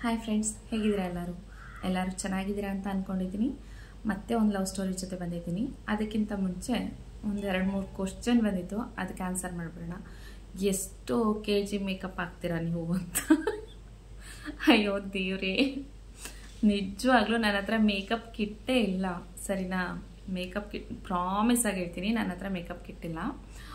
Hi friends, ಹೇಗಿದ್ದೀರಾ? ಎಲ್ಲರೂ ಚೆನ್ನಾಗಿದ್ದೀರಾ ಅಂತ ಅಂದ್ಕೊಂಡಿದ್ದೀನಿ. ಮತ್ತೆ ಒಂದು ಲವ್ ಸ್ಟೋರಿ ಜೊತೆ ಬಂದಿದ್ದೀನಿ. ಅದಕ್ಕಿಂತ ಮುಂಚೆ ಒಂದು 2-3 ಕ್ವಶನ್ ಬಂದಿತ್ತು, ಅದಕ್ಕೆ ಆನ್ಸರ್ ಮಾಡಿಬಿಡೋಣ. ಎಷ್ಟು kg ಮೇಕಪ್ ಹಾಕ್ತೀರಾ ನೀವು ಅಂತ. ಅಯ್ಯೋ ದೇವ್ರೇ, ನಿಜವಾಗ್ಲೂ ನನ್ನ ಹತ್ರ ಮೇಕಪ್ ಕಿಟ್ಟೇ ಇಲ್ಲ, ಸರಿನಾ? ಮೇಕಪ್ ಕಿಟ್ ಪ್ರಾಮಿಸ್ ಆಗಿ ಹೇಳ್ತೀನಿ, ನನ್ನ ಹತ್ರ ಮೇಕಪ್ ಕಿಟ್ ಇಲ್ಲ.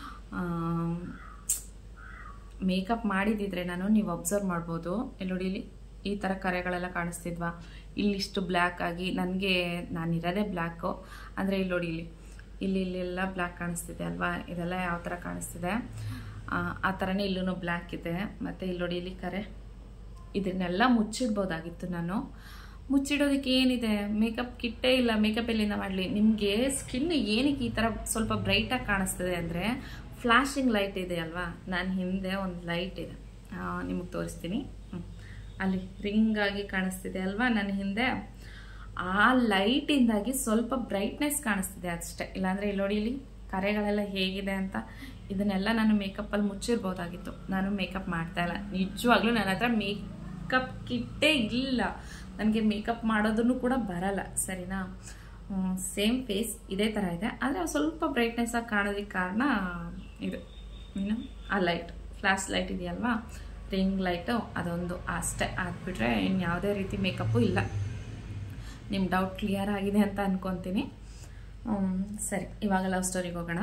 ಮೇಕಪ್ ಮಾಡಿದಿದ್ರೆ ನೀವು ಅಬ್ಸರ್ವ್ ಮಾಡ್ಬೋದು. ನೋಡಿ, ಈ ಥರ ಕರೆಗಳೆಲ್ಲ ಕಾಣಿಸ್ತಿದ್ವಾ? ಇಲ್ಲಿಷ್ಟು ಬ್ಲ್ಯಾಕ್ ಆಗಿ, ನಾನಿರೋದೇ ಬ್ಲ್ಯಾಕು ಅಂದರೆ ಇಲ್ಲಿ ನೋಡಿ, ಇಲ್ಲೆಲ್ಲ ಬ್ಲ್ಯಾಕ್ ಕಾಣಿಸ್ತಿದೆ ಅಲ್ವಾ? ಇದೆಲ್ಲ ಯಾವ ಥರ ಕಾಣಿಸ್ತಿದೆ ಆ ಥರನೇ ಇಲ್ಲೂ ಬ್ಲ್ಯಾಕ್ ಇದೆ. ಮತ್ತು ಇಲ್ಲಿ ನೋಡಿ, ಇಲ್ಲಿ ಕರೆ, ಇದನ್ನೆಲ್ಲ ಮುಚ್ಚಿಡ್ಬೋದಾಗಿತ್ತು. ನಾನು ಮುಚ್ಚಿಡೋದಕ್ಕೆ ಏನಿದೆ? ಮೇಕಪ್ ಕಿಟ್ಟೇ ಇಲ್ಲ. ಮೇಕಪ್ ಎಲ್ಲಿಂದ ಮಾಡಲಿ? ನಿಮಗೆ ಸ್ಕಿನ್ ಏನಕ್ಕೆ ಈ ಥರ ಸ್ವಲ್ಪ ಬ್ರೈಟಾಗಿ ಕಾಣಿಸ್ತದೆ ಅಂದರೆ ಫ್ಲ್ಯಾಶಿಂಗ್ ಲೈಟ್ ಇದೆ ಅಲ್ವಾ? ನಾನು ಹಿಂದೆ ಒಂದು ಲೈಟ್ ಇದೆ, ನಿಮಗೆ ತೋರಿಸ್ತೀನಿ. ಅಲ್ಲಿ ರಿಂಗ್ ಆಗಿ ಕಾಣಿಸ್ತಿದೆ ಅಲ್ವಾ ನನ್ನ ಹಿಂದೆ? ಆ ಲೈಟಿಂದಾಗಿ ಸ್ವಲ್ಪ ಬ್ರೈಟ್ನೆಸ್ ಕಾಣಿಸ್ತಿದೆ ಅಷ್ಟೇ. ಇಲ್ಲಾಂದರೆ ಇಲ್ಲಿ ನೋಡಿ, ಇಲ್ಲಿ ಕರೆಗಳೆಲ್ಲ ಹೇಗಿದೆ ಅಂತ. ಇದನ್ನೆಲ್ಲ ನಾನು ಮೇಕಪ್ಪಲ್ಲಿ ಮುಚ್ಚಿರ್ಬೋದಾಗಿತ್ತು. ನಾನು ಮೇಕಪ್ ಮಾಡ್ತಾ ಇಲ್ಲ. ನಿಜವಾಗ್ಲೂ ನನ್ನ ಹತ್ರ ಮೇಕಪ್ ಕಿಟ್ಟೇ ಇಲ್ಲ. ನನಗೆ ಮೇಕಪ್ ಮಾಡೋದನ್ನು ಕೂಡ ಬರಲ್ಲ, ಸರಿನಾ? ಸೇಮ್ ಫೇಸ್ ಇದೇ ಥರ ಇದೆ, ಆದರೆ ಸ್ವಲ್ಪ ಬ್ರೈಟ್ನೆಸ್ ಆಗಿ ಕಾಣೋದಕ್ಕೆ ಕಾರಣ ಇದು ಆ ಲೈಟ್, ಫ್ಲ್ಯಾಶ್ ಲೈಟ್ ಇದೆಯಲ್ವಾ, ರಿಂಗ್ ಲೈಟು, ಅದೊಂದು ಅಷ್ಟೇ. ಆಗ್ಬಿಟ್ರೆ ಇನ್ಯಾವುದೇ ರೀತಿ ಮೇಕಪ್ಪು ಇಲ್ಲ. ನಿಮ್ಮ ಡೌಟ್ ಕ್ಲಿಯರ್ ಆಗಿದೆ ಅಂತ ಅನ್ಕೊತೀನಿ. ಸರಿ, ಇವಾಗ ಲವ್ ಸ್ಟೋರಿಗೆ ಹೋಗೋಣ.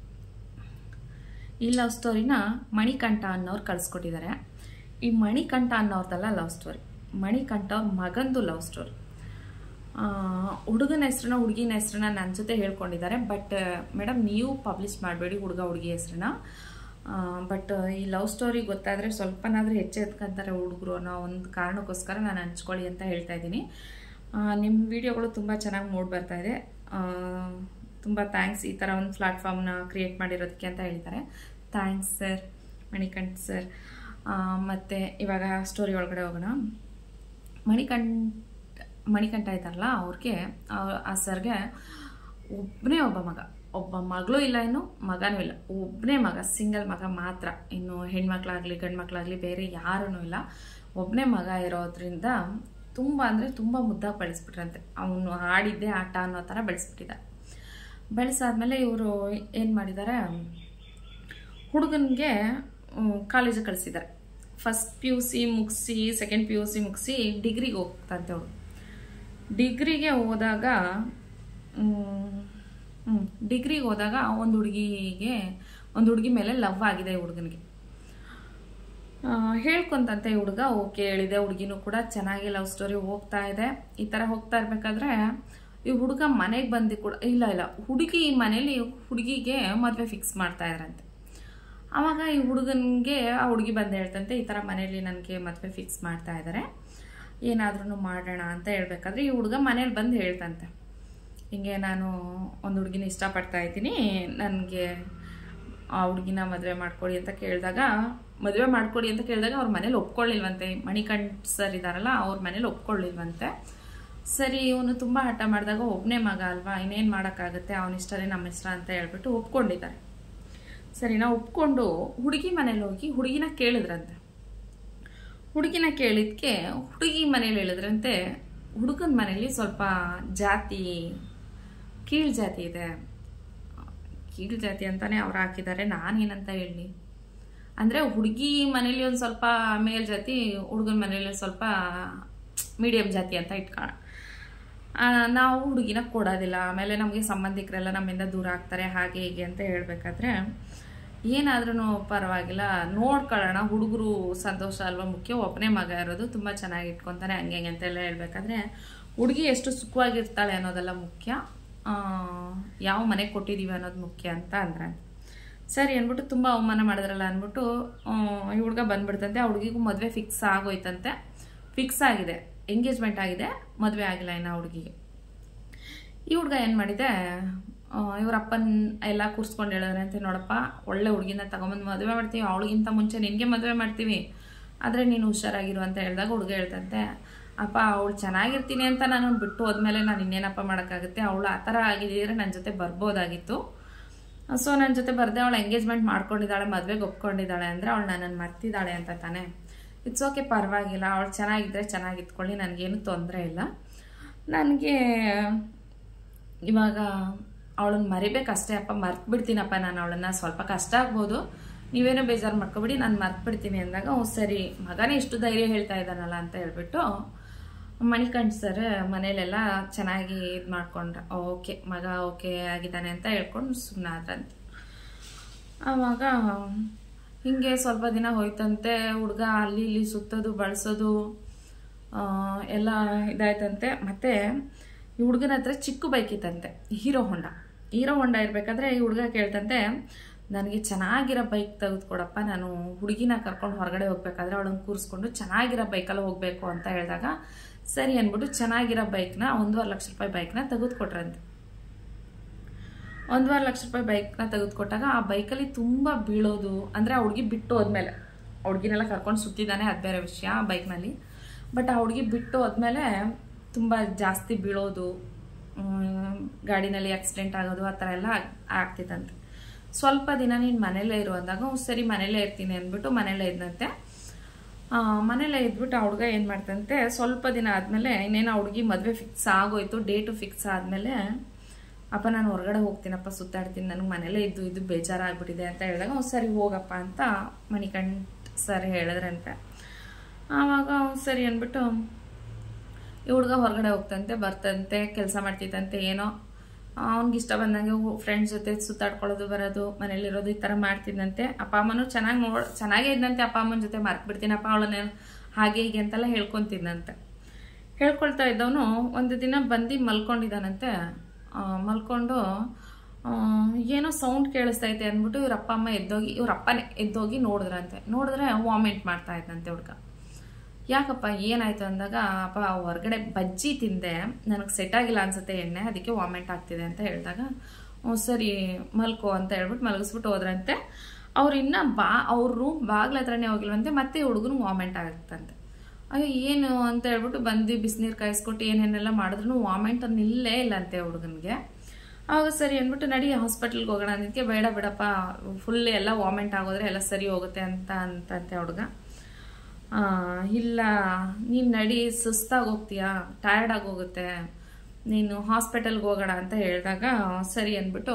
ಈ ಲವ್ ಸ್ಟೋರಿನ ಮಣಿಕಂಠ ಅನ್ನೋರು ಕಳಿಸ್ಕೊಟ್ಟಿದ್ದಾರೆ. ಈ ಮಣಿಕಂಠ ಅನ್ನೋರ್ದಲ್ಲ ಲವ್ ಸ್ಟೋರಿ, ಮಣಿಕಂಠ ಅವ್ರ ಮಗಂದು ಲವ್ ಸ್ಟೋರಿ. ಹುಡುಗನ ಹೆಸ್ರನ್ನ ಹುಡುಗಿನ ಹೆಸ್ರನ್ನ ನನ್ನ ಜೊತೆ ಹೇಳ್ಕೊಂಡಿದ್ದಾರೆ. ಬಟ್ ಮೇಡಮ್, ನೀವು ಪಬ್ಲಿಷ್ ಮಾಡಬೇಡಿ ಹುಡುಗಿ ಹೆಸ್ರನ್ನ. ಬಟ್ ಈ ಲವ್ ಸ್ಟೋರಿ ಗೊತ್ತಾದರೆ ಸ್ವಲ್ಪನಾದರೂ ಎಚ್ಚೆತ್ಕೊಂತಾರೆ ಹುಡುಗರು ಅನ್ನೋ ಒಂದು ಕಾರಣಕ್ಕೋಸ್ಕರ ನಾನು ಹಂಚ್ಕೊಳ್ಳಿ ಅಂತ ಹೇಳ್ತಾ ಇದ್ದೀನಿ. ನಿಮ್ಮ ವಿಡಿಯೋಗಳು ತುಂಬ ಚೆನ್ನಾಗಿ ಮೂಡಿ ಬರ್ತಾ ಇದೆ. ತುಂಬ ಥ್ಯಾಂಕ್ಸ್ ಈ ಥರ ಒಂದು ಪ್ಲಾಟ್ಫಾರ್ಮ್ನ ಕ್ರಿಯೇಟ್ ಮಾಡಿರೋದಕ್ಕೆ ಅಂತ ಹೇಳ್ತಾರೆ. Thanks sir, Manikanth sir. ಮತ್ತು ಇವಾಗ ಸ್ಟೋರಿ ಒಳಗಡೆ ಹೋಗೋಣ. ಮಣಿಕಂಠ ಇದ್ದಾರಲ್ಲ, ಅವ್ರಿಗೆ, ಆ ಸರ್ಗೆ ಒಬ್ಬ ಮಗಳು ಇಲ್ಲ, ಇನ್ನು ಮಗನೂ ಇಲ್ಲ. ಒಬ್ಬನೇ ಮಗ, ಸಿಂಗಲ್ ಮಗ ಮಾತ್ರ. ಇನ್ನು ಹೆಣ್ಮಕ್ಳಾಗಲಿ ಗಂಡು ಮಕ್ಕಳಾಗಲಿ ಬೇರೆ ಯಾರೂ ಇಲ್ಲ. ಒಬ್ಬನೇ ಮಗ ಇರೋದ್ರಿಂದ ತುಂಬ ಅಂದರೆ ತುಂಬ ಮುದ್ದಾಗಿ ಬೆಳೆಸ್ಬಿಟ್ರಂತೆ. ಅವನು ಆಡಿದ್ದೆ ಆಟ ಅನ್ನೋ ಥರ ಬೆಳೆಸ್ಬಿಟ್ಟಿದ್ದಾರೆ. ಬೆಳೆಸಾದ್ಮೇಲೆ ಇವರು ಏನು ಮಾಡಿದ್ದಾರೆ, ಹುಡುಗನಿಗೆ ಕಾಲೇಜಿಗೆ ಕಳಿಸಿದ್ದಾರೆ. ಫಸ್ಟ್ PUC ಮುಗಿಸಿ, ಸೆಕೆಂಡ್ PUC ಮುಗಿಸಿ ಡಿಗ್ರಿಗೆ ಹೋಗ್ತಂತೆ ಅವಳು. ಡಿಗ್ರಿಗೆ ಹೋದಾಗ ಒಂದು ಹುಡುಗಿ ಮೇಲೆ ಲವ್ ಆಗಿದೆ ಹುಡುಗನಿಗೆ. ಹೇಳ್ಕೊಂತಂತೆ ಹುಡುಗ ಓಕೆ ಹೇಳಿದೆ. ಹುಡುಗಿನೂ ಕೂಡ ಚೆನ್ನಾಗಿ ಲವ್ ಸ್ಟೋರಿ ಹೋಗ್ತಾ ಇದೆ. ಈ ಥರ ಹೋಗ್ತಾ ಇರ್ಬೇಕಾದ್ರೆ ಈ ಹುಡುಗ ಮನೆಗೆ ಬಂದು ಕೂಡ ಇಲ್ಲ ಹುಡುಗಿ ಮನೇಲಿ ಹುಡುಗಿಗೆ ಮದುವೆ ಫಿಕ್ಸ್ ಮಾಡ್ತಾ ಇದ್ರಂತೆ. ಆವಾಗ ಈ ಹುಡುಗನಿಗೆ ಆ ಹುಡುಗಿ ಬಂದು ಹೇಳ್ತಂತೆ, ಈ ಥರ ಮನೇಲಿ ನನಗೆ ಮದುವೆ ಫಿಕ್ಸ್ ಮಾಡ್ತಾ ಇದ್ದಾರೆ, ಏನಾದ್ರೂ ಮಾಡೋಣ ಅಂತ ಹೇಳ್ಬೇಕಾದ್ರೆ ಈ ಹುಡುಗ ಮನೇಲಿ ಬಂದು ಹೇಳ್ತಂತೆ, ಹಿಂಗೆ ನಾನು ಒಂದು ಹುಡುಗಿನ ಇಷ್ಟಪಡ್ತಾ ಇದ್ದೀನಿ, ನನಗೆ ಆ ಹುಡುಗಿನ ಮದುವೆ ಮಾಡ್ಕೊಡಿ ಅಂತ ಕೇಳಿದಾಗ ಅವ್ರ ಮನೇಲಿ ಒಪ್ಕೊಳ್ಳಿಲ್ವಂತೆ. ಮಣಿಕಂಠ್ ಸರ್ ಇದ್ದಾರಲ್ಲ, ಅವ್ರ ಮನೇಲಿ ಒಪ್ಕೊಳ್ಳಿಲ್ವಂತೆ. ಸರಿ, ಇವನು ತುಂಬ ಹಠ ಮಾಡಿದಾಗ ಒಬ್ಬನೇ ಮಗ ಅಲ್ವಾ, ಇನ್ನೇನು ಮಾಡೋಕ್ಕಾಗುತ್ತೆ, ಅವನ ಇಷ್ಟನೇ ನಮ್ಮ ಇಷ್ಟ ಅಂತ ಹೇಳ್ಬಿಟ್ಟು ಒಪ್ಕೊಂಡಿದ್ದಾರೆ. ಸರಿ, ನಾವು ಒಪ್ಕೊಂಡು ಹುಡುಗಿ ಮನೇಲಿ ಹೋಗಿ ಹುಡುಗಿನ ಕೇಳಿದ್ರಂತೆ. ಹುಡುಗಿನ ಕೇಳಿದ್ಕೆ ಹುಡುಗಿ ಮನೇಲಿ ಹೇಳಿದ್ರಂತೆ, ಹುಡುಗನ ಮನೇಲಿ ಸ್ವಲ್ಪ ಕೀಳ್ ಜಾತಿ ಇದೆ. ಕೀಳ್ ಜಾತಿ ಅಂತಾನೆ ಅವ್ರು ಹಾಕಿದ್ದಾರೆ, ನಾನೇನಂತ ಹೇಳಿ. ಅಂದರೆ ಹುಡುಗಿ ಮನೇಲಿ ಒಂದು ಸ್ವಲ್ಪ ಮೇಲ್ ಜಾತಿ, ಹುಡುಗನ ಮನೇಲಿ ಸ್ವಲ್ಪ ಮೀಡಿಯಂ ಜಾತಿ ಅಂತ ಇಟ್ಕೊಳ್ಳೋಣ. ನಾವು ಹುಡುಗಿನ ಕೊಡೋದಿಲ್ಲ, ಆಮೇಲೆ ನಮಗೆ ಸಂಬಂಧಿಕರೆಲ್ಲ ನಮ್ಮಿಂದ ದೂರ ಆಗ್ತಾರೆ, ಹಾಗೆ ಹೀಗೆ ಅಂತ ಹೇಳ್ಬೇಕಾದ್ರೆ, ಏನಾದ್ರೂ ಪರವಾಗಿಲ್ಲ ನೋಡ್ಕೊಳ್ಳೋಣ, ಹುಡುಗರು ಸಂತೋಷ ಅಲ್ವಾ ಮುಖ್ಯ, ಒಬ್ಬನೇ ಮಗ ಇರೋದು ತುಂಬ ಚೆನ್ನಾಗಿ ಇಟ್ಕೊತಾನೆ, ಹಂಗೆ ಅಂತೆಲ್ಲ ಹೇಳ್ಬೇಕಾದ್ರೆ, ಹುಡುಗಿ ಎಷ್ಟು ಸುಖವಾಗಿರ್ತಾಳೆ ಅನ್ನೋದೆಲ್ಲ ಮುಖ್ಯ, ಯಾವ ಮನೆಗೆ ಕೊಟ್ಟಿದ್ದೀವಿ ಅನ್ನೋದು ಮುಖ್ಯ ಅಂತ ಅಂದ್ರೆ. ಸರಿ ಅಂದ್ಬಿಟ್ಟು ತುಂಬ ಅವಮಾನ ಮಾಡಿದ್ರಲ್ಲ ಅಂದ್ಬಿಟ್ಟು ಈ ಹುಡುಗ ಬಂದ್ಬಿಡ್ತಂತೆ. ಆ ಹುಡುಗಿಗೂ ಮದುವೆ ಫಿಕ್ಸ್ ಆಗೋಯ್ತಂತೆ. ಫಿಕ್ಸ್ ಆಗಿದೆ, ಎಂಗೇಜ್ಮೆಂಟ್ ಆಗಿದೆ, ಮದುವೆ ಆಗಿಲ್ಲ ಇನ್ನು ಹುಡುಗಿಗೆ. ಈ ಹುಡುಗ ಏನು ಮಾಡಿದೆ, ಇವ್ರ ಅಪ್ಪನ ಎಲ್ಲ ಕೂರಿಸ್ಕೊಂಡು ಹೇಳಿದ್ರಂತೆ, ನೋಡಪ್ಪ ಒಳ್ಳೆ ಹುಡುಗಿನ ತಗೊಂಬಂದು ಮದುವೆ ಮಾಡ್ತೀವಿ, ಅವಳಿಗಿಂತ ಮುಂಚೆ ನಿನಗೆ ಮದುವೆ ಮಾಡ್ತೀವಿ, ಆದರೆ ನೀನು ಹುಷಾರಾಗಿರು ಅಂತ ಹೇಳಿದಾಗ ಹುಡುಗ ಹೇಳ್ತಂತೆ, ಅಪ್ಪ ಅವಳು ಚೆನ್ನಾಗಿರ್ತೀನಿ ಅಂತ ನಾನು ಬಿಟ್ಟು ಹೋದ್ಮೇಲೆ ನಾನು ಇನ್ನೇನಪ್ಪ ಮಾಡೋಕ್ಕಾಗುತ್ತೆ, ಅವಳು ಆ ಥರ ಆಗಿದ್ದರೆ ನನ್ನ ಜೊತೆ ಬರ್ಬೋದಾಗಿತ್ತು. ಸೊ ನನ್ನ ಜೊತೆ ಬರದೆ ಅವಳು ಎಂಗೇಜ್ಮೆಂಟ್ ಮಾಡ್ಕೊಂಡಿದ್ದಾಳೆ, ಮದುವೆಗೆ ಒಪ್ಕೊಂಡಿದ್ದಾಳೆ ಅಂದರೆ ಅವಳು ನನ್ನನ್ನು ಮರ್ತಿದ್ದಾಳೆ ಅಂತ ತಾನೆ. ಇಟ್ಸ್ ಓಕೆ, ಪರವಾಗಿಲ್ಲ, ಅವಳು ಚೆನ್ನಾಗಿದ್ದರೆ ಚೆನ್ನಾಗಿತ್ಕೊಳ್ಳಿ, ನನಗೇನು ತೊಂದರೆ ಇಲ್ಲ. ನನಗೆ ಇವಾಗ ಅವಳನ್ನ ಮರಿಬೇಕಷ್ಟೇ ಅಪ್ಪ, ಮರ್ತು ಬಿಡ್ತೀನಪ್ಪ ನಾನು ಅವಳನ್ನು, ಸ್ವಲ್ಪ ಕಷ್ಟ ಆಗ್ಬೋದು, ನೀವೇನೋ ಬೇಜಾರು ಮಾಡ್ಕೊಬಿಡಿ, ನಾನು ಮರ್ತು ಬಿಡ್ತೀನಿ ಅಂದಾಗ, ಸರಿ ಮಗನೇ ಇಷ್ಟು ಧೈರ್ಯ ಹೇಳ್ತಾ ಇದ್ದಾನಲ್ಲ ಅಂತ ಹೇಳ್ಬಿಟ್ಟು ಮಣಿಕಂಠ್ ಸರ್ ಮನೇಲೆಲ್ಲ ಚೆನ್ನಾಗಿ ಇದು ಮಾಡ್ಕೊಂಡ್ರೆ, ಓಕೆ ಮಗ ಓಕೆ ಆಗಿದ್ದಾನೆ ಅಂತ ಹೇಳ್ಕೊಂಡು ಸುಮ್ಮನಾದ್ರಂತೆ. ಆವಾಗ ಹಿಂಗೆ ಸ್ವಲ್ಪ ದಿನ ಹೋಯ್ತಂತೆ. ಹುಡುಗ ಅಲ್ಲಿ ಇಲ್ಲಿ ಸುತ್ತೋದು ಬಳಸೋದು ಎಲ್ಲ ಇದಾಯ್ತಂತೆ. ಮತ್ತು ಈ ಹುಡುಗನ ಹತ್ರ ಚಿಕ್ಕ ಬೈಕ್ ಇತ್ತಂತೆ, ಹೀರೋ ಹೊಂಡ ಇರಬೇಕಾದ್ರೆ ಈ ಹುಡುಗ ಕೇಳ್ತಂತೆ, ನನಗೆ ಚೆನ್ನಾಗಿರೋ ಬೈಕ್ ತೆಗೆದುಕೊಡಪ್ಪ, ನಾನು ಹುಡುಗಿನ ಕರ್ಕೊಂಡು ಹೊರಗಡೆ ಹೋಗ್ಬೇಕಾದ್ರೆ ಅವಳನ್ನು ಕೂರಿಸ್ಕೊಂಡು ಚೆನ್ನಾಗಿರೋ ಬೈಕಲ್ಲಿ ಹೋಗಬೇಕು ಅಂತ ಹೇಳಿದಾಗ, ಸರಿ ಅಂದ್ಬಿಟ್ಟು ಚೆನ್ನಾಗಿರೋ ಬೈಕ್ನ 1.5 ಲಕ್ಷ ರೂಪಾಯಿ ಬೈಕ್ನ ತೆಗೆದುಕೊಟ್ರಂತೆ. 1.5 ಲಕ್ಷ ರೂಪಾಯಿ ಬೈಕ್ನ ತೆಗೆದುಕೊಟ್ಟಾಗ ಆ ಬೈಕಲ್ಲಿ ತುಂಬ ಬೀಳೋದು, ಅಂದರೆ ಆ ಹುಡುಗಿ ಬಿಟ್ಟು ಹೋದ್ಮೇಲೆ, ಹುಡುಗಿನೆಲ್ಲ ಕರ್ಕೊಂಡು ಸುತ್ತಿದ್ದಾನೆ ಅದು ಬೇರೆ ವಿಷಯ ಆ ಬೈಕ್ನಲ್ಲಿ, ಬಟ್ ಆ ಹುಡುಗಿ ಬಿಟ್ಟು ಹೋದ್ಮೇಲೆ ತುಂಬ ಜಾಸ್ತಿ ಬೀಳೋದು, ಗಾಡಿನಲ್ಲಿ ಆಕ್ಸಿಡೆಂಟ್ ಆಗೋದು ಆ ಥರ ಎಲ್ಲ ಆಗ್ತಿತ್ತಂತೆ. ಸ್ವಲ್ಪ ದಿನ ನೀನು ಮನೇಲೇ ಇರು ಅಂದಾಗ, ಸರಿ ಮನೇಲೇ ಇರ್ತೀನಿ ಅಂದ್ಬಿಟ್ಟು ಮನೇಲೇ ಇದ್ದಂತೆ. ಮನೇಲೇ ಇದ್ಬಿಟ್ಟು ಆ ಹುಡುಗ ಏನು ಮಾಡ್ತಂತೆ, ಸ್ವಲ್ಪ ದಿನ ಆದಮೇಲೆ ಇನ್ನೇನು ಆ ಹುಡುಗಿ ಮದುವೆ ಫಿಕ್ಸ್ ಆಗೋಯ್ತು, ಡೇಟು ಫಿಕ್ಸ್ ಆದಮೇಲೆ, ಅಪ್ಪ ನಾನು ಹೊರಗಡೆ ಹೋಗ್ತೀನಪ್ಪ, ಸುತ್ತಾಡ್ತೀನಿ, ನನಗೆ ಮನೇಲೇ ಇದು ಬೇಜಾರಾಗ್ಬಿಟ್ಟಿದೆ ಅಂತ ಹೇಳಿದಾಗ, ಸರಿ ಹೋಗಪ್ಪ ಅಂತ ಮಣಿಕಂಠ್ ಸರ್ ಹೇಳಿದ್ರಂತೆ. ಆವಾಗ ಸರಿ ಅಂದ್ಬಿಟ್ಟು ಈ ಹುಡುಗ ಹೊರಗಡೆ ಹೋಗ್ತಂತೆ, ಬರ್ತಂತೆ, ಕೆಲಸ ಮಾಡ್ತಿತ್ತಂತೆ, ಏನೋ ಅವ್ನಿಗೆ ಇಷ್ಟ ಬಂದಂಗೆ ಫ್ರೆಂಡ್ಸ್ ಜೊತೆ ಸುತ್ತಾಡ್ಕೊಳ್ಳೋದು ಬರೋದು, ಮನೇಲಿರೋದು ಈ ಥರ ಮಾಡ್ತಿದ್ದಂತೆ. ಅಪ್ಪ ಅಮ್ಮನೂ ಚೆನ್ನಾಗೇ ಇದ್ದಂತೆ. ಅಪ್ಪ ಅಮ್ಮನ ಜೊತೆ ಮರ್ತ್ಬಿಡ್ತೀನಪ್ಪ ಅವಳನ್ನ ಹಾಗೆ ಹೀಗೆ ಅಂತೆಲ್ಲ ಹೇಳ್ಕೊತಿದ್ದಂತೆ. ಹೇಳ್ಕೊಳ್ತಾ ಇದ್ದವನು ಒಂದು ದಿನ ಬಂದು ಮಲ್ಕೊಂಡಿದ್ದಾನಂತೆ. ಮಲ್ಕೊಂಡು ಏನೋ ಸೌಂಡ್ ಕೇಳಿಸ್ತೈತೆ ಅಂದ್ಬಿಟ್ಟು ಇವ್ರ ಅಪ್ಪ ಅಮ್ಮ ಇವ್ರಪ್ಪನೇ ಎದ್ದೋಗಿ ನೋಡಿದ್ರೆ ವಾಮಿಟ್ ಮಾಡ್ತಾ ಇದ್ದಂತೆ ಹುಡುಗ. ಯಾಕಪ್ಪ ಏನಾಯ್ತು ಅಂದಾಗ, ಅಪ್ಪ ಹೊರಗಡೆ ಬಜ್ಜಿ ತಿಂದೆ, ನನಗೆ ಸೆಟ್ ಆಗಿಲ್ಲ ಅನ್ಸುತ್ತೆ ಎಣ್ಣೆ, ಅದಕ್ಕೆ ವಾಮಿಟ್ ಆಗ್ತಿದೆ ಅಂತ ಹೇಳಿದಾಗ, ಸರಿ ಮಲ್ಕೋ ಅಂತ ಹೇಳ್ಬಿಟ್ಟು ಮಲಗಿಸ್ಬಿಟ್ಟು ಹೋದ್ರಂತೆ. ಅವ್ರು ಅವ್ರ ರೂಮ್ ಬಾಗ್ಲ ಹತ್ರನೇ ಹೋಗಿಲ್ವಂತೆ, ಮತ್ತೆ ಹುಡುಗನು ವಾಮಿಟ್ ಆಗ್ತಂತೆ. ಅಯ್ಯೋ ಏನು ಅಂತ ಹೇಳ್ಬಿಟ್ಟು ಬಂದು ಬಿಸಿನೀರು ಕಾಯಿಸ್ಕೊಟ್ಟು ಏನೇನೆಲ್ಲ ಮಾಡಿದ್ರು ವಾಮಿಟ್ ನಿಲ್ಲೇ ಇಲ್ಲ ಅಂತೆ ಹುಡುಗನಿಗೆ. ಆವಾಗ ಸರಿ ಅಂದ್ಬಿಟ್ಟು ನಡಿ ಹಾಸ್ಪಿಟಲ್ಗೆ ಹೋಗೋಣ ಅಂದಕ್ಕೆ, ಬೇಡ ಬಿಡಪ್ಪ ಫುಲ್ ಎಲ್ಲ ವಾಮಿಟ್ ಆಗೋದ್ರೆ ಎಲ್ಲ ಸರಿ ಹೋಗುತ್ತೆ ಅಂತಂತೆ ಹುಡುಗ. ಇಲ್ಲ ನೀನು ನಡಿ, ಸುಸ್ತಾಗಿ ಹೋಗ್ತೀಯಾ, ಟಯರ್ಡ್ ಆಗಿ ಹೋಗುತ್ತೆ, ನೀನು ಹಾಸ್ಪಿಟಲ್ಗೆ ಹೋಗೋಣ ಅಂತ ಹೇಳಿದಾಗ, ಸರಿ ಅಂದ್ಬಿಟ್ಟು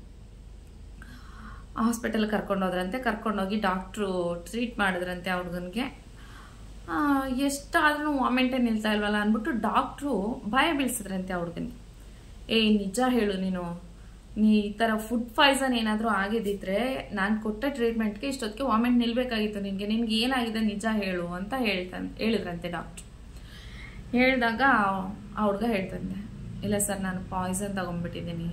ಹಾಸ್ಪಿಟಲ್ ಕರ್ಕೊಂಡೋದ್ರಂತೆ. ಕರ್ಕೊಂಡೋಗಿ ಡಾಕ್ಟ್ರು ಟ್ರೀಟ್ ಮಾಡಿದ್ರಂತೆ ಆ ಹುಡುಗನಿಗೆ. ಎಷ್ಟಾದ್ರೂ ವಾಮಿಂಟೇ ನಿಲ್ತಾ ಇಲ್ವಲ್ಲ ಅಂದ್ಬಿಟ್ಟು ಡಾಕ್ಟ್ರು ಭಯ ಬೀಳ್ಸಿದ್ರಂತೆ ಆ ಹುಡುಗನಿಗೆ. ನಿಜ ಹೇಳು, ನೀ ಈ ಥರ ಫುಡ್ ಪಾಯ್ಸನ್ ಏನಾದರೂ ಆಗಿದ್ದಿದ್ರೆ ನಾನು ಕೊಟ್ಟ ಟ್ರೀಟ್ಮೆಂಟ್ಗೆ ಇಷ್ಟೊತ್ತಿಗೆ ವಾಮಿಟ್ ನಿಲ್ಬೇಕಾಗಿತ್ತು, ನಿನ್ಗೆ ಏನಾಗಿದೆ ನಿಜ ಹೇಳು ಅಂತ ಹೇಳಿದ್ರಂತೆ ಡಾಕ್ಟ್ರು. ಹೇಳಿದಾಗ ಆ ಹುಡುಗ ಹೇಳ್ತಂತೆ, ಇಲ್ಲ ಸರ್ ನಾನು ಪಾಯ್ಸನ್ ತಗೊಂಡ್ಬಿಟ್ಟಿದ್ದೀನಿ,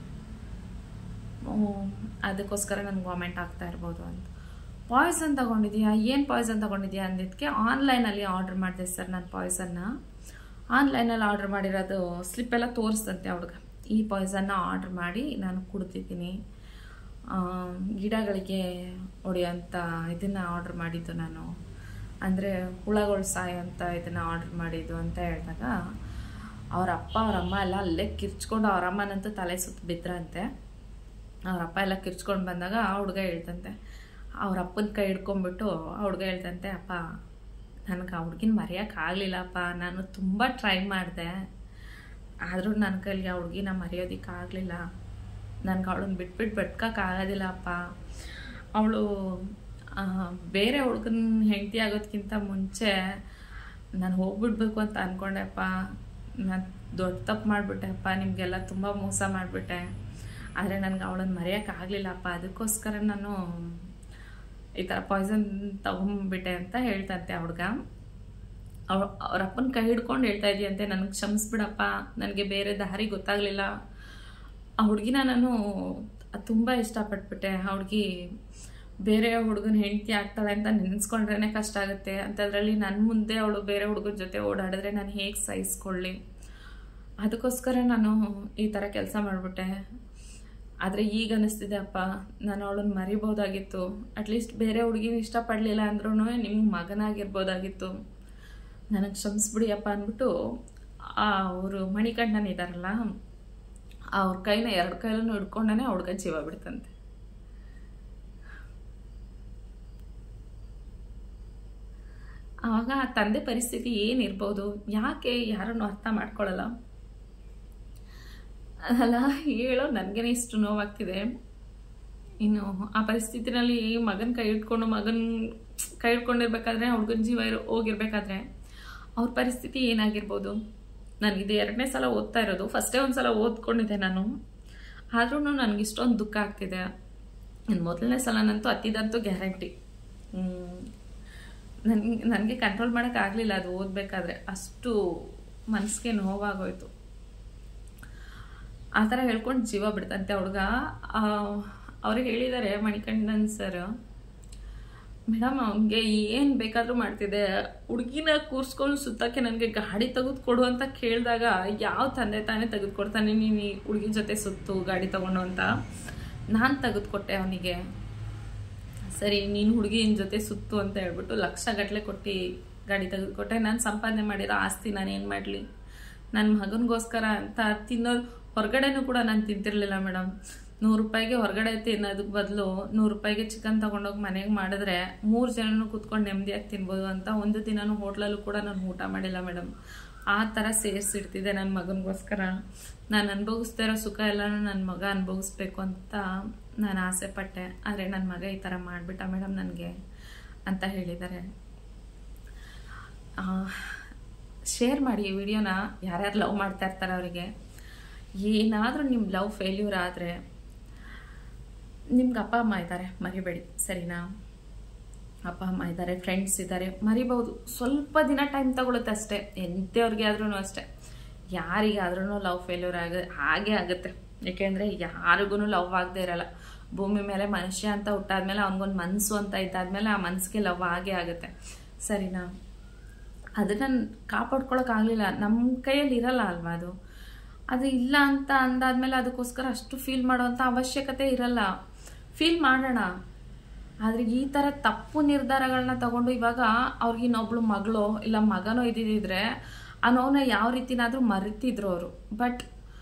ಅದಕ್ಕೋಸ್ಕರ ನನಗೆ ವಾಮಿಟ್ ಆಗ್ತಾ ಇರ್ಬೋದು ಅಂತ. ಪಾಯ್ಸನ್ ತಗೊಂಡಿದ್ಯಾ, ಏನು ಪಾಯ್ಸನ್ ತಗೊಂಡಿದ್ಯಾ ಅಂದಿದ್ದಕ್ಕೆ, ಆನ್ಲೈನಲ್ಲಿ ಆರ್ಡರ್ ಮಾಡಿದೆ ಸರ್ ನಾನು ಪಾಯ್ಸನ್ನ. ಆನ್ಲೈನಲ್ಲಿ ಆರ್ಡರ್ ಮಾಡಿರೋದು ಸ್ಲಿಪ್ಪೆಲ್ಲ ತೋರಿಸ್ತಂತೆ ಆ ಹುಡುಗ. ಈ ಪಾಯ್ಸನ್ನ ಆರ್ಡರ್ ಮಾಡಿ ನಾನು ಕುಡ್ತಿದ್ದೀನಿ, ಗಿಡಗಳಿಗೆ ಹೊಡೆಯೋಂಥ ಇದನ್ನು ಆರ್ಡರ್ ಮಾಡಿದ್ದು ನಾನು, ಅಂದರೆ ಹುಳಗಳು ಸಾಯೋಂಥ ಇದನ್ನು ಆರ್ಡರ್ ಮಾಡಿದ್ದು ಅಂತ ಹೇಳಿದಾಗ, ಅವರಪ್ಪ ಅವರಮ್ಮ ಎಲ್ಲ ಅಲ್ಲೇ ಕಿರ್ಚ್ಕೊಂಡು, ಅವರಮ್ಮನಂತೂ ತಲೆ ಸುತ್ತ ಬಿದ್ರಂತೆ. ಅವರಪ್ಪ ಎಲ್ಲ ಕಿರ್ಚ್ಕೊಂಡು ಬಂದಾಗ ಆ ಹುಡುಗ ಹೇಳ್ತಂತೆ, ಅವರಪ್ಪನ ಕೈ ಹಿಡ್ಕೊಂಡ್ಬಿಟ್ಟು ಆ ಹುಡುಗ ಹೇಳ್ತಂತೆ, ಅಪ್ಪ ನನಗೆ ಆ ಹುಡುಗಿನ ಮರೆಯೋಕ್ಕಾಗಲಿಲ್ಲಪ್ಪ, ನಾನು ತುಂಬ ಟ್ರೈ ಮಾಡಿದೆ, ಆದರೂ ನನ್ನ ಕೈಲಿ ಆ ಹುಡುಗಿನ ಮರೆಯೋದಕ್ಕಾಗಲಿಲ್ಲ, ನನಗೆ ಅವಳನ್ನ ಬಿಟ್ಬಿಟ್ಟು ಬದುಕೋಕ್ಕಾಗೋದಿಲ್ಲಪ್ಪ, ಅವಳು ಬೇರೆ ಹುಡುಗನ ಹೆಂಡತಿ ಆಗೋದಕ್ಕಿಂತ ಮುಂಚೆ ನಾನು ಹೋಗ್ಬಿಡ್ಬೇಕು ಅಂತ ಅಂದ್ಕೊಂಡೆಪ್ಪ, ನಾನು ದೊಡ್ಡ ತಪ್ಪು ಮಾಡಿಬಿಟ್ಟೆಪ್ಪ, ನಿಮಗೆಲ್ಲ ತುಂಬ ಮೋಸ ಮಾಡಿಬಿಟ್ಟೆ, ಆದರೆ ನನಗೆ ಅವಳನ್ನು ಮರೆಯೋಕ್ಕಾಗಲಿಲ್ಲಪ್ಪ, ಅದಕ್ಕೋಸ್ಕರ ನಾನು ಈ ಥರ ಪಾಯ್ಸನ್ ತಗೊಂಬಿಟ್ಟೆ ಅಂತ ಹೇಳ್ತಂತೆ ಹುಡುಗ. ಅವರಪ್ಪನ ಕೈ ಹಿಡ್ಕೊಂಡು ಹೇಳ್ತಾ ಇದೆಯಂತೆ, ನನಗೆ ಕ್ಷಮಿಸ್ಬಿಡಪ್ಪ, ನನಗೆ ಬೇರೆ ದಾರಿ ಗೊತ್ತಾಗಲಿಲ್ಲ, ಆ ಹುಡುಗಿನ ನಾನು ತುಂಬ ಇಷ್ಟಪಟ್ಬಿಟ್ಟೆ, ಆ ಹುಡುಗಿ ಬೇರೆ ಹುಡುಗನ ಹೆಂಡತಿ ಆಗ್ತಾಳೆ ಅಂತ ನೆನೆಸ್ಕೊಂಡ್ರೇ ಕಷ್ಟ ಆಗುತ್ತೆ, ಅಂಥದ್ರಲ್ಲಿ ನನ್ನ ಮುಂದೆ ಅವಳು ಬೇರೆ ಹುಡುಗನ ಜೊತೆ ಓಡಾಡಿದ್ರೆ ನಾನು ಹೇಗೆ ಸಹಿಸ್ಕೊಳ್ಳಿ, ಅದಕ್ಕೋಸ್ಕರ ನಾನು ಈ ಥರ ಕೆಲಸ ಮಾಡಿಬಿಟ್ಟೆ. ಆದರೆ ಈಗ ಅನ್ನಿಸ್ತಿದೆ ಅಪ್ಪ, ನಾನು ಅವಳನ್ನು ಮರಿಬೋದಾಗಿತ್ತು, ಅಟ್ಲೀಸ್ಟ್ ಬೇರೆ ಹುಡುಗಿನ ಇಷ್ಟಪಡಲಿಲ್ಲ ಅಂದ್ರೂ ನಿಮ್ಗೆ ಮಗನಾಗಿರ್ಬೋದಾಗಿತ್ತು, ನನಗೆ ಕ್ಷಮಿಸ್ಬಿಡಿಯಪ್ಪ ಅಂದ್ಬಿಟ್ಟು ಅವರು ಮಣಿಕಂಠನ್ ಇದ್ದಾರಲ್ಲ ಅವ್ರ ಕೈನ 2 ಕೈಲೂ ಹಿಡ್ಕೊಂಡೇ ಹುಡುಗ ಜೀವ ಬಿಡ್ತಂತೆ. ಆವಾಗ ಆ ತಂದೆ ಪರಿಸ್ಥಿತಿ ಏನಿರ್ಬೋದು, ಯಾಕೆ ಯಾರನ್ನು ಅರ್ಥ ಮಾಡ್ಕೊಳ್ಳಲ್ಲ ಅಲ್ಲ ಹೇಳೋ ನನಗೇನೆ ಇಷ್ಟು ನೋವಾಗ್ತಿದೆ. ಇನ್ನು ಆ ಪರಿಸ್ಥಿತಿನಲ್ಲಿ ಮಗನ ಕೈ ಹಿಡ್ಕೊಂಡಿರ್ಬೇಕಾದ್ರೆ, ಹುಡುಗನ ಜೀವ ಹೋಗಿರ್ಬೇಕಾದ್ರೆ ಅವ್ರ ಪರಿಸ್ಥಿತಿ ಏನಾಗಿರ್ಬೋದು. ನನಗಿದು 2ನೇ ಸಲ ಓದ್ತಾ ಇರೋದು. ಫಸ್ಟೇ ಒಂದು ಸಲ ಓದ್ಕೊಂಡಿದ್ದೆ ನಾನು, ಆದ್ರೂ ನನಗಿಷ್ಟೊಂದು ದುಃಖ ಆಗ್ತಿದೆ. ಮೊದಲನೇ ಸಲನಂತೂ ಅತ್ತಿದಂತೂ ಗ್ಯಾರಂಟಿ. ನನಗೆ ಕಂಟ್ರೋಲ್ ಮಾಡೋಕ್ಕಾಗಲಿಲ್ಲ ಅದು ಓದಬೇಕಾದ್ರೆ, ಅಷ್ಟು ಮನಸ್ಸಿಗೆ ನೋವಾಗೋಯ್ತು. ಆ ಥರ ಹೇಳ್ಕೊಂಡು ಜೀವ ಬಿಡ್ತಂತೆ ಹುಡುಗ. ಅವ್ರು ಹೇಳಿದ್ದಾರೆ ಮಣಿಕಂಠನ್ ಸರ್, ಮೇಡಮ್ ಅವನಿಗೆ ಏನು ಬೇಕಾದರೂ ಮಾಡ್ತಿದ್ದೆ, ಹುಡುಗಿನ ಕೂರಿಸ್ಕೊಂಡು ಸುತ್ತಕ್ಕೆ ನನಗೆ ಗಾಡಿ ತೆಗೆದುಕೊಡು ಅಂತ ಕೇಳಿದಾಗ ಯಾವ ತಂದೆ ತಾನೇ ತೆಗೆದುಕೊಡ್ತಾನೆ, ನೀನು ಈ ಹುಡುಗಿ ಜೊತೆ ಸುತ್ತು ಗಾಡಿ ತೊಗೊಂಡು ಅಂತ. ನಾನು ತೆಗೆದುಕೊಟ್ಟೆ ಅವನಿಗೆ. ಸರಿ ನೀನು ಹುಡುಗಿನ ಜೊತೆ ಸುತ್ತು ಅಂತ ಹೇಳ್ಬಿಟ್ಟು ಲಕ್ಷಗಟ್ಟಲೆ ಕೊಟ್ಟು ಗಾಡಿ ತೆಗೆದುಕೊಟ್ಟೆ. ನಾನು ಸಂಪಾದನೆ ಮಾಡಿರೋ ಆಸ್ತಿ ನಾನು ಏನು ಮಾಡಲಿ, ನನ್ನ ಮಗನಿಗೋಸ್ಕರ ಅಂತ ತಿನ್ನೋದು. ಹೊರಗಡೆನೂ ಕೂಡ ನಾನು ತಿಂತಿರ್ಲಿಲ್ಲ ಮೇಡಮ್. 100 ರೂಪಾಯಿಗೆ ಹೊರಗಡೆ ತಿನ್ನೋದಕ್ಕೆ ಬದಲು 100 ರೂಪಾಯಿಗೆ ಚಿಕನ್ ತೊಗೊಂಡೋಗಿ ಮನೆಗೆ ಮಾಡಿದ್ರೆ 3 ಜನನು ಕೂತ್ಕೊಂಡು ನೆಮ್ಮದಿಯಾಗಿ ತಿನ್ಬೋದು ಅಂತ ಒಂದು ದಿನನೂ ಹೋಟ್ಲಲ್ಲೂ ಕೂಡ ನಾನು ಊಟ ಮಾಡಿಲ್ಲ ಮೇಡಮ್. ಆ ಥರ ಸೇರಿಸಿಡ್ತಿದ್ದೆ ನನ್ನ ಮಗನಿಗೋಸ್ಕರ. ನಾನು ಅನುಭವಿಸ್ತಾ ಇರೋ ಸುಖ ಎಲ್ಲನೂ ನನ್ನ ಮಗ ಅನುಭವಿಸ್ಬೇಕು ಅಂತ ನಾನು ಆಸೆ ಪಟ್ಟೆ. ಆದರೆ ನನ್ನ ಮಗ ಈ ಥರ ಮಾಡಿಬಿಟ್ಟ ಮೇಡಮ್ ನನಗೆ ಅಂತ ಹೇಳಿದ್ದಾರೆ. ಶೇರ್ ಮಾಡಿ ಈ ವಿಡಿಯೋನ, ಯಾರ್ಯಾರು ಲವ್ ಮಾಡ್ತಾ ಇರ್ತಾರೆ ಅವರಿಗೆ. ಏನಾದರೂ ನಿಮ್ಮ ಲವ್ ಫೇಲ್ಯೂರ್ ಆದರೆ ನಿಮ್ಗೆ ಅಪ್ಪ ಅಮ್ಮ ಇದ್ದಾರೆ, ಮರಿಬೇಡಿ ಸರಿನಾ. ಅಪ್ಪ ಅಮ್ಮ ಇದ್ದಾರೆ, ಫ್ರೆಂಡ್ಸ್ ಇದ್ದಾರೆ, ಮರಿಬಹುದು. ಸ್ವಲ್ಪ ದಿನ ಟೈಮ್ ತಗೊಳುತ್ತೆ ಅಷ್ಟೇ. ಎಂಥವ್ರಿಗೆ ಆದ್ರೂ ಅಷ್ಟೇ, ಯಾರಿಗಾದ್ರೂ ಲವ್ ಫೇಲ್ಯೂರ್ ಹಾಗೆ ಆಗುತ್ತೆ. ಏಕೆಂದರೆ ಯಾರಿಗೂ ಲವ್ ಆಗದೆ ಇರಲ್ಲ. ಭೂಮಿ ಮೇಲೆ ಮನುಷ್ಯ ಅಂತ ಹುಟ್ಟಾದ್ಮೇಲೆ ಅವನಿಗೊಂದು ಮನಸ್ಸು ಅಂತ ಇದ್ದಾದ್ಮೇಲೆ ಆ ಮನಸ್ಸಿಗೆ ಲವ್ ಆಗೇ ಆಗುತ್ತೆ ಸರಿನಾ. ಅದನ್ನು ಕಾಪಾಡ್ಕೊಳಕ್ಕಾಗಲಿಲ್ಲ, ನಮ್ಮ ಕೈಯಲ್ಲಿ ಇರಲ್ಲ ಅಲ್ವಾ ಅದು ಇಲ್ಲ ಅಂತ ಅಂದಾದ್ಮೇಲೆ ಅದಕ್ಕೋಸ್ಕರ ಅಷ್ಟು ಫೀಲ್ ಮಾಡೋವಂಥ ಅವಶ್ಯಕತೆ ಇರಲ್ಲ. ಫೀಲ್ ಮಾಡೋಣ, ಆದರೆ ಈ ಥರ ತಪ್ಪು ನಿರ್ಧಾರಗಳನ್ನ ತಗೊಂಡು ಇವಾಗ ಅವ್ರಿಗೆ ಇನ್ನೊಬ್ಳು ಮಗಳು ಇಲ್ಲ ಮಗನೋ ಇದ್ದಿದ್ರೆ ಆ ನೋವನ್ನ ಯಾವ ರೀತಿನಾದರೂ ಮರಿತಿದ್ರು ಅವರು. ಬಟ್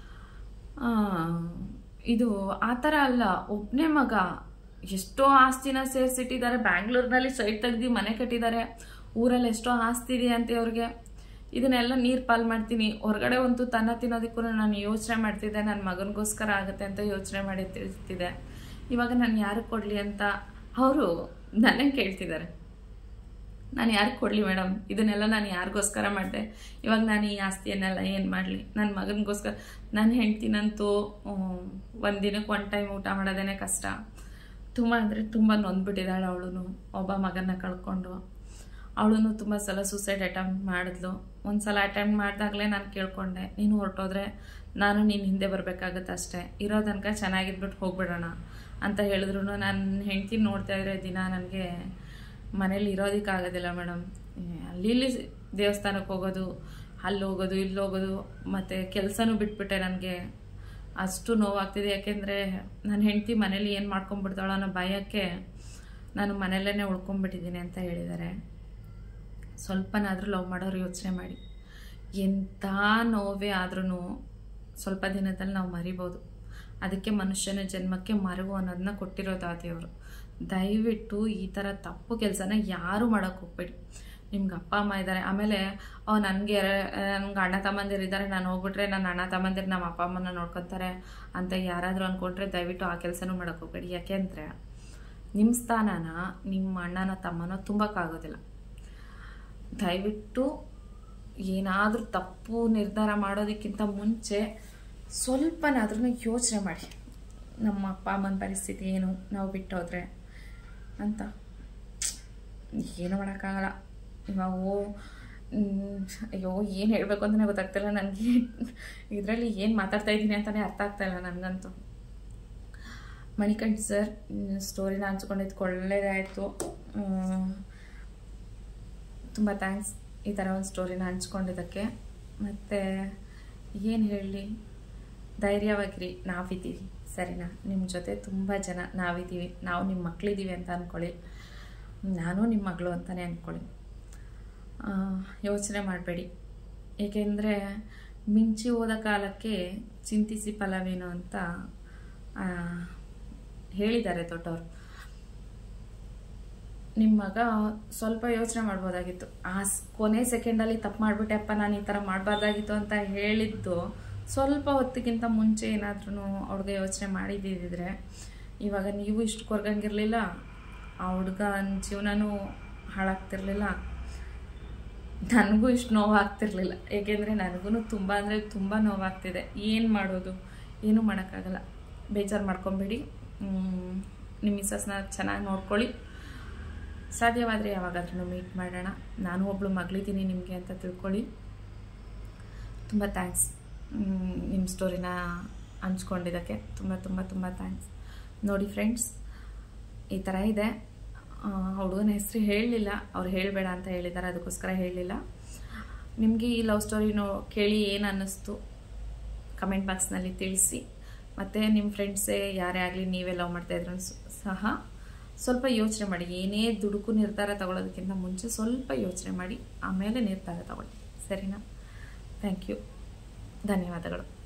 ಇದು ಆ ಥರ ಅಲ್ಲ. ಒಬ್ಬನೇ ಮಗ, ಎಷ್ಟೋ ಆಸ್ತಿನ ಸೇರಿಸಿಟ್ಟಿದ್ದಾರೆ. ಬ್ಯಾಂಗ್ಳೂರ್ನಲ್ಲಿ ಸೈಟ್ ತೆಗ್ದು ಮನೆ ಕಟ್ಟಿದ್ದಾರೆ. ಊರಲ್ಲಿ ಎಷ್ಟೋ ಆಸ್ತಿ ಇದೆ ಅಂತೆ ಅವ್ರಿಗೆ. ಇದನ್ನೆಲ್ಲ ನೀರು ಪಾಲು ಮಾಡ್ತೀನಿ. ಹೊರಗಡೆ ಒಂದು ತನ್ನ ತಿನ್ನೋದಕ್ಕೂ ನಾನು ಯೋಚನೆ ಮಾಡ್ತಿದ್ದೆ, ನನ್ನ ಮಗನಿಗೋಸ್ಕರ ಆಗುತ್ತೆ ಅಂತ ಯೋಚನೆ ಮಾಡಿರ್ತಿದ್ದೆ. ಇವಾಗ ನಾನು ಯಾರಿಗೆ ಕೊಡಲಿ ಅಂತ ಅವರು ನನಗೆ ಕೇಳ್ತಿದ್ದಾರೆ. ನಾನು ಯಾರಿಗೆ ಕೊಡಲಿ ಮೇಡಮ್, ಇದನ್ನೆಲ್ಲ ನಾನು ಯಾರಿಗೋಸ್ಕರ ಮಾಡಿದೆ, ಇವಾಗ ನಾನು ಈ ಆಸ್ತಿಯನ್ನೆಲ್ಲ ಏನು ಮಾಡಲಿ, ನನ್ನ ಮಗನಿಗೋಸ್ಕರ. ನನ್ನ ಹೆಂಡ್ತಿನಂತೂ ಒಂದಿನಕ್ಕೆ 1 ಟೈಮ್ ಊಟ ಮಾಡೋದೇ ಕಷ್ಟ. ತುಂಬ ಅಂದರೆ ತುಂಬ ನೊಂದ್ಬಿಟ್ಟಿದ್ದಾಳೆ ಅವಳು. ಒಬ್ಬ ಮಗನ ಕಳ್ಕೊಂಡು ಅವಳು ತುಂಬ ಸಲ ಸೂಸೈಡ್ ಅಟೆಂಪ್ಟ್ ಮಾಡಿದ್ಲು. ಒಂದು ಸಲ ಅಟೆಂಪ್ಟ್ ಮಾಡಿದಾಗಲೇ ನಾನು ಕೇಳ್ಕೊಂಡೆ, ನೀನು ಹೊರಟೋದ್ರೆ ನಾನು ನೀನು ಹಿಂದೆ ಬರಬೇಕಾಗತ್ತೆ ಅಷ್ಟೇ, ಇರೋ ತನಕ ಚೆನ್ನಾಗಿದ್ಬಿಟ್ಟು ಹೋಗ್ಬಿಡೋಣ ಅಂತ ಹೇಳಿದ್ರು. ನಾನು ಹೆಂಡ್ತಿ ನೋಡ್ತಾ ಇದ್ರೆ ದಿನ ನನಗೆ ಮನೇಲಿ ಇರೋದಕ್ಕಾಗೋದಿಲ್ಲ ಮೇಡಮ್. ಅಲ್ಲಿ ದೇವಸ್ಥಾನಕ್ಕೆ ಹೋಗೋದು, ಅಲ್ಲಿ ಹೋಗೋದು, ಇಲ್ಲಿ ಹೋಗೋದು, ಮತ್ತು ಕೆಲಸನೂ ಬಿಟ್ಬಿಟ್ಟೆ. ನನಗೆ ಅಷ್ಟು ನೋವಾಗ್ತಿದೆ. ಯಾಕೆಂದರೆ ನನ್ನ ಹೆಂಡ್ತಿ ಮನೇಲಿ ಏನು ಮಾಡ್ಕೊಂಡ್ಬಿಡ್ತಾಳೋ ಅನ್ನೋ ಭಯಕ್ಕೆ ನಾನು ಮನೆಯಲ್ಲೇ ಉಳ್ಕೊಂಡ್ಬಿಟ್ಟಿದ್ದೀನಿ ಅಂತ ಹೇಳಿದ್ದಾರೆ. ಸ್ವಲ್ಪನಾದರೂ ಲವ್ ಮಾಡೋರು ಯೋಚನೆ ಮಾಡಿ. ಎಂಥ ನೋವೇ ಆದ್ರೂ ಸ್ವಲ್ಪ ದಿನದಲ್ಲಿ ನಾವು ಮರಿಬೋದು. ಅದಕ್ಕೆ ಮನುಷ್ಯನ ಜನ್ಮಕ್ಕೆ ಮರವು ಅನ್ನೋದನ್ನ ಕೊಟ್ಟಿರೋದು ಆ ದೇವರು. ದಯವಿಟ್ಟು ಈ ಥರ ತಪ್ಪು ಕೆಲಸನ ಯಾರೂ ಮಾಡೋಕ್ಕೆ ಹೋಗ್ಬೇಡಿ. ನಿಮ್ಗೆ ಅಪ್ಪ ಅಮ್ಮ ಇದ್ದಾರೆ, ಆಮೇಲೆ ನನಗೆ ಅಣ್ಣ ತಮ್ಮಂದಿರಿದ್ದಾರೆ, ನಾನು ಹೋಗ್ಬಿಟ್ರೆ ನನ್ನ ಅಣ್ಣ ತಮ್ಮಂದಿರು ನಮ್ಮ ಅಪ್ಪ ಅಮ್ಮನ ನೋಡ್ಕೊತಾರೆ ಅಂತ ಯಾರಾದರೂ ಅಂದ್ಕೊಂಡ್ರೆ ದಯವಿಟ್ಟು ಆ ಕೆಲಸನೂ ಮಾಡೋಕ್ಕೆ ಹೋಗ್ಬೇಡಿ. ಯಾಕೆಂದರೆ ನಿಮ್ಮ ಸ್ಥಾನನ ನಿಮ್ಮ ಅಣ್ಣನ ತಮ್ಮನೋ ತುಂಬಕ್ಕಾಗೋದಿಲ್ಲ. ದಯವಿಟ್ಟು ಏನಾದರೂ ತಪ್ಪು ನಿರ್ಧಾರ ಮಾಡೋದಕ್ಕಿಂತ ಮುಂಚೆ ಸ್ವಲ್ಪನಾದ್ರೂ ಯೋಚನೆ ಮಾಡಿ, ನಮ್ಮ ಅಪ್ಪ ಅಮ್ಮನ ಪರಿಸ್ಥಿತಿ ಏನು, ನಾವು ಬಿಟ್ಟೋದ್ರೆ ಅಂತ. ಏನು ಮಾಡೋಕ್ಕಾಗಲ್ಲ. ಇವಾಗ ಅಯ್ಯೋ ಏನು ಹೇಳಬೇಕು ಅಂತಲೇ ಗೊತ್ತಾಗ್ತಿಲ್ಲ ನನಗೆ. ಇದರಲ್ಲಿ ಏನು ಮಾತಾಡ್ತಾ ಇದ್ದೀನಿ ಅಂತಲೇ ಅರ್ಥ ಆಗ್ತಾಯಿಲ್ಲ ನನಗಂತೂ. ಮಣಿಕಂಠ್ ಸರ್ ಸ್ಟೋರಿನ ಹಂಚ್ಕೊಂಡಿದ್ದಕ್ಕೆ ಒಳ್ಳೆಯದಾಯಿತು. ತುಂಬ ಥ್ಯಾಂಕ್ಸ್ ಈ ಥರ ಒಂದು ಸ್ಟೋರಿನ ಹಂಚ್ಕೊಂಡಿದ್ದಕ್ಕೆ. ಮತ್ತು ಏನು ಹೇಳಲಿ, ಧೈರ್ಯವಾಗಿರಿ, ನಾವಿದ್ದೀವಿ ಸರಿನಾ. ನಿಮ್ಮ ಜೊತೆ ತುಂಬ ಜನ ನಾವಿದ್ದೀವಿ. ನಾವು ನಿಮ್ಮ ಮಕ್ಕಳಿದ್ದೀವಿ ಅಂತ ಅಂದ್ಕೊಳ್ಳಿ, ನಾನು ನಿಮ್ಮ ಮಗಳು ಅಂತಲೇ ಅಂದ್ಕೊಳ್ಳಿ. ಯೋಚನೆ ಮಾಡಬೇಡಿ. ಏಕೆಂದರೆ ಮಿಂಚಿ ಹೋದ ಕಾಲಕ್ಕೆ ಚಿಂತಿಸಿ ಫಲವೇನು ಅಂತ ಹೇಳಿದ್ದಾರೆ ದೊಡ್ಡವರು. ನಿಮ್ಮ ಮಗ ಸ್ವಲ್ಪ ಯೋಚನೆ ಮಾಡ್ಬೋದಾಗಿತ್ತು. ಕೊನೆ ಸೆಕೆಂಡಲ್ಲಿ ತಪ್ಪು ಮಾಡಿಬಿಟ್ಟೆಪ್ಪ, ನಾನು ಈ ಥರ ಮಾಡಬಾರ್ದಾಗಿತ್ತು ಅಂತ ಹೇಳಿದ್ದು ಸ್ವಲ್ಪ ಹೊತ್ತಿಗಿಂತ ಮುಂಚೆ ಏನಾದ್ರೂ ಅವ್ಳಿಗೆ ಯೋಚನೆ ಮಾಡಿದ್ದಿದ್ರೆ ಇವಾಗ ನೀವು ಇಷ್ಟು ಕೊರ್ಗಂಗಿರಲಿಲ್ಲ, ಆ ಹುಡುಗನ ಜೀವನನೂ ಹಾಳಾಗ್ತಿರ್ಲಿಲ್ಲ, ನನಗೂ ಇಷ್ಟು ನೋವಾಗ್ತಿರ್ಲಿಲ್ಲ. ಏಕೆಂದರೆ ನನಗೂ ತುಂಬ ಅಂದರೆ ತುಂಬ ನೋವಾಗ್ತಿದೆ. ಏನು ಮಾಡೋದು, ಏನೂ ಮಾಡೋಕ್ಕಾಗಲ್ಲ. ಬೇಜಾರು ಮಾಡ್ಕೊಬೇಡಿ. ನಿಮ್ಮ ಮಿಸ್ಸಸ್ನ ಚೆನ್ನಾಗಿ ನೋಡ್ಕೊಳ್ಳಿ. ಸಾಧ್ಯವಾದರೆ ಯಾವಾಗಾದ್ರೂ ಮೀಟ್ ಮಾಡೋಣ. ನಾನು ಒಬ್ಬಳು ಮಗಳಿದ್ದೀನಿ ನಿಮಗೆ ಅಂತ ತಿಳ್ಕೊಳ್ಳಿ. ತುಂಬ ಥ್ಯಾಂಕ್ಸ್ ನಿಮ್ಮ ಸ್ಟೋರಿನ ಹಂಚ್ಕೊಂಡಿದ್ದಕ್ಕೆ. ತುಂಬ ತುಂಬ ತುಂಬ ಥ್ಯಾಂಕ್ಸ್. ನೋಡಿ ಫ್ರೆಂಡ್ಸ್, ಈ ಥರ ಇದೆ. ಹುಡುಗನ ಹೆಸರು ಹೇಳಲಿಲ್ಲ, ಅವ್ರು ಹೇಳಬೇಡ ಅಂತ ಹೇಳಿದ್ದಾರೆ, ಅದಕ್ಕೋಸ್ಕರ ಹೇಳಲಿಲ್ಲ. ನಿಮಗೆ ಈ ಲವ್ ಸ್ಟೋರಿನೋ ಕೇಳಿ ಏನು ಅನ್ನಿಸ್ತು ಕಮೆಂಟ್ ಬಾಕ್ಸ್ನಲ್ಲಿ ತಿಳಿಸಿ. ಮತ್ತು ನಿಮ್ಮ ಫ್ರೆಂಡ್ಸೇ ಯಾರೇ ಆಗಲಿ ನೀವೇ ಲವ್ ಮಾಡ್ತಾಯಿದ್ರು ಸಹ ಸ್ವಲ್ಪ ಯೋಚನೆ ಮಾಡಿ. ಏನೇ ದುಡುಕು ನಿರ್ಧಾರ ತಗೊಳ್ಳೋದಕ್ಕಿಂತ ಮುಂಚೆ ಸ್ವಲ್ಪ ಯೋಚನೆ ಮಾಡಿ ಆಮೇಲೆ ನಿರ್ಧಾರ ತಗೊಳ್ಳಿ. ಸರಿನಾ? Thank you. ಧನ್ಯವಾದಗಳು.